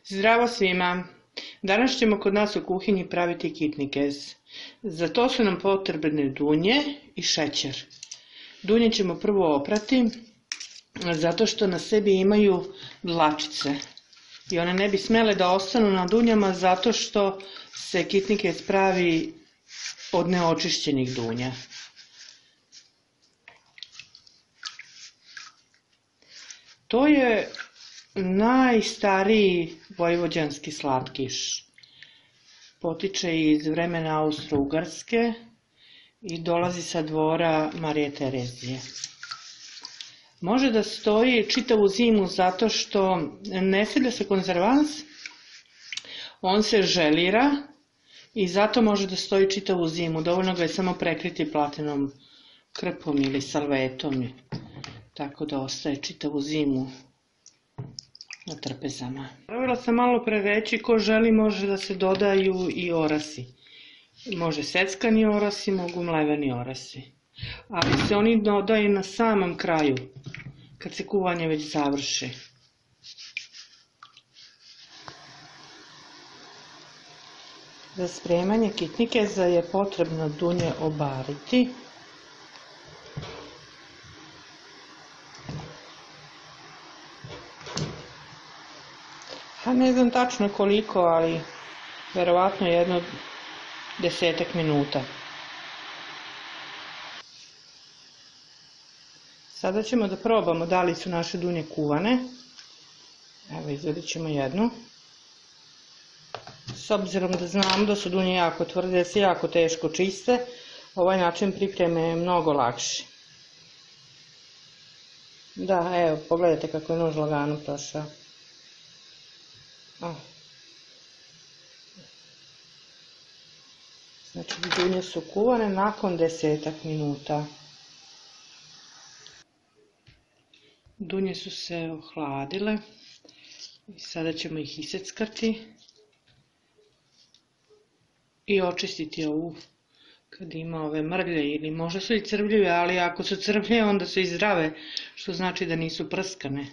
Zdravo svima! Danas ćemo kod nas u kuhinji praviti kitnikez. Za to su nam potrebne dunje i šećer. Dunje ćemo prvo oprati, zato što na sebi imaju dlačice. I one ne bi smjele da ostanu na dunjama, zato što se kitnikez pravi od neočišćenih dunja. To je najstariji vojvođanski slatkiš. Potiče iz vremena Austro-Ugarske i dolazi sa dvora Marije Terezije. Može da stoji čitavu zimu zato što ne stavlja se konzervans, on se želira i zato može da stoji čitavu zimu. Dovoljno ga je samo prekriti platinom krpom ili salvetom, tako da ostaje čitavu zimu na trpezama. Pravila sam malo pre reći, ko želi može da se dodaju i orasi. Može seckani orasi, mogu mleveni orasi. Ali se oni dodaju na samom kraju, kad se kuvanje već završi. Za spremanje kitnikeza je potrebno dunje obariti. Ne znam tačno koliko, ali verovatno jedno 10 minuta. Sada ćemo da probamo da li su naše dunje kuvane. Evo, izvadit ćemo jednu. S obzirom da znam da su dunje jako tvrde, da se jako teško čiste, ovaj način pripreme je mnogo lakši. Da, evo, pogledajte kako je nož lagano prošao. Znači, dunje su kuvane nakon 10 minuta. Dunje su se ohladile i sada ćemo ih iseckati i očistiti ovu kad ima ove mrlje, ili možda su i crvljive, ali ako su crvlje onda su i zdrave, što znači da nisu prskane.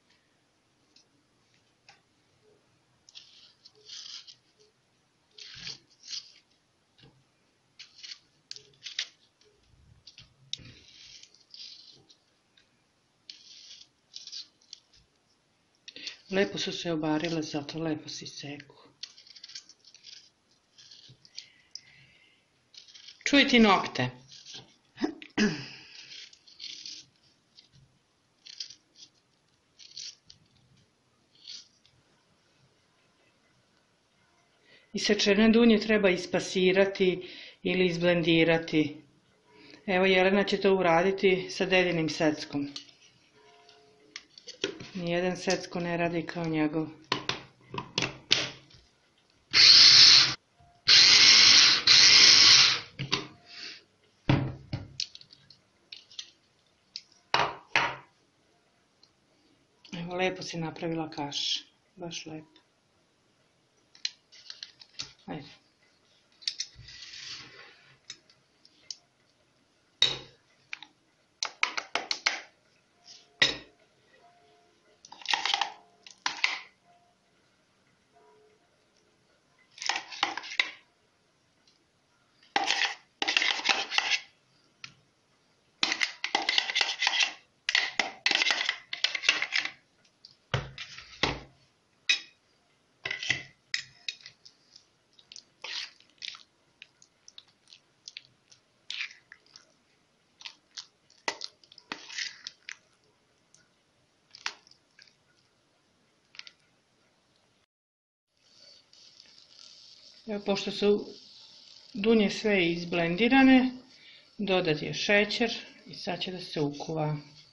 Lepo su se obarile, zato lepo se seku. Čujte nokte. Isečene dunje treba ispasirati ili izblendirati. Evo, Jelena će to uraditi sa dedinim seckom. Nijedan secko ne radi kao njegov. Evo, lepo si napravila kaš. Baš lepo. Ajde. Evo, pošto su dunje sve izblendirane, dodat je šećer i sad će da se ukuva.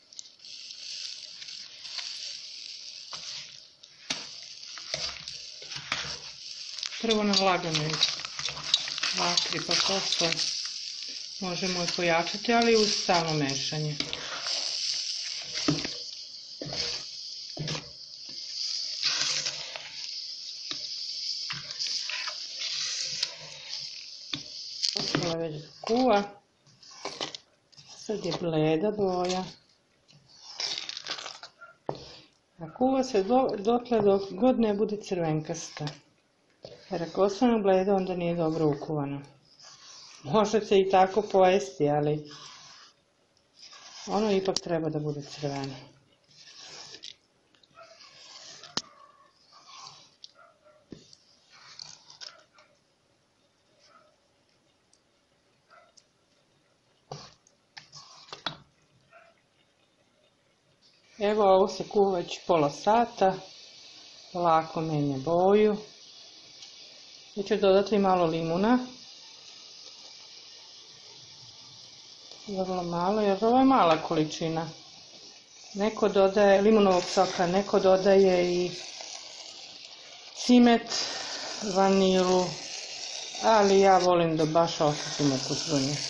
Prvo na laganoj vatri, pa posle možemo i pojačati, ali uz stalno mešanje. Počela već da kuva. Sad je bleda boja. A kuva se dotle dok god ne bude crvenkasta. Jer ako ostane bledo, onda nije dobro ukuvano. Može se i tako pojesti, ali ono ipak treba da bude crveno. Evo, ovo se kuva već pola sata, lako menja boju. Ja ću dodati malo limuna. Vrlo malo, jer ovo je mala količina. Neko dodaje limunovog soka, neko dodaje i cimet, vanilu, ali ja volim da baš osjetim ukus do nje.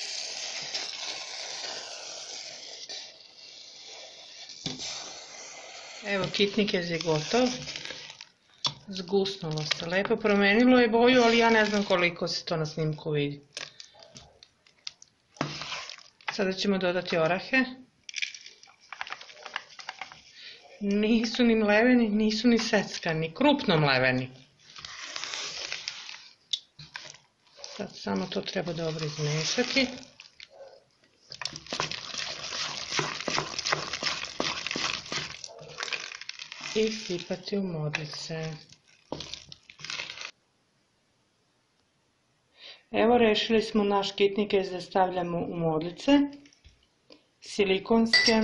Evo, kitnikez je gotov. Zgusnulo se lepo, promenilo je boju, ali ja ne znam koliko se to na snimku vidi. Sada ćemo dodati orahe. Nisu ni mleveni, nisu ni seckani, krupno mleveni. Sad samo to treba dobro izmešati. I sipati u modlice. Evo, rešili smo naš kitnikez da stavljamo u modlice, silikonske.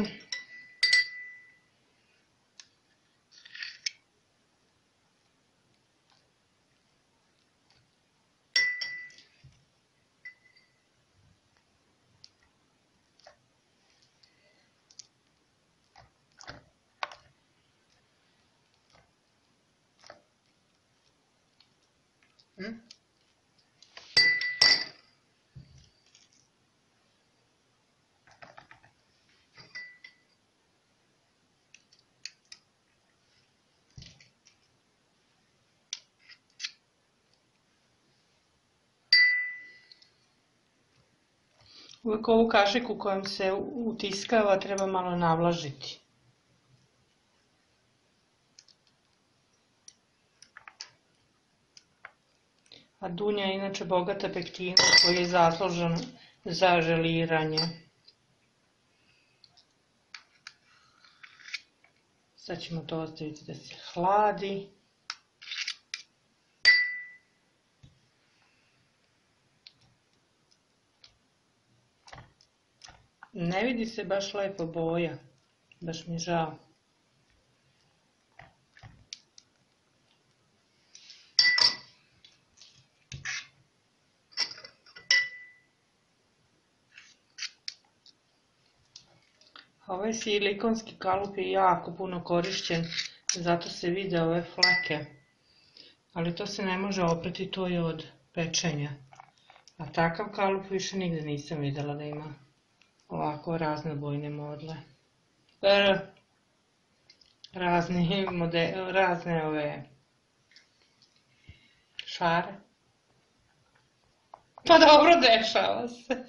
Uvijek ovu kašiku kojom se utiskava treba malo navlažiti. A dunja je inače bogata pektinom koji je zaslužan za želiranje. Sad ćemo to ostaviti da se hladi. Ne vidi se baš lepo boja, baš mi je žao. Ovaj silikonski kalup je jako puno korišćen, zato se vide ove fleke. Ali to se ne može oprati, to je od pečenja. A takav kalup više nigde nisam videla da ima ovako raznobojne modle. Razne ove šare. Pa dobro, dešava se.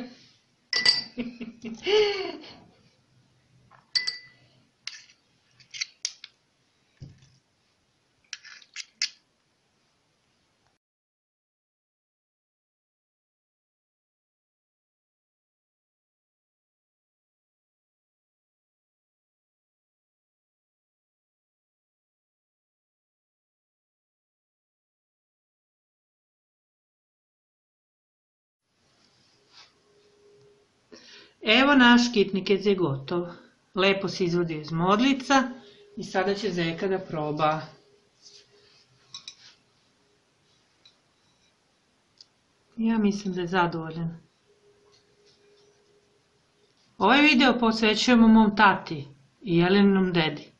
Evo, naš kitnikez je gotov. Lepo se izvodi iz modlica i sada će Zeka da proba. Ja mislim da je zadovoljan. Ovaj video posvećujemo mom tati i Jelenom dedi.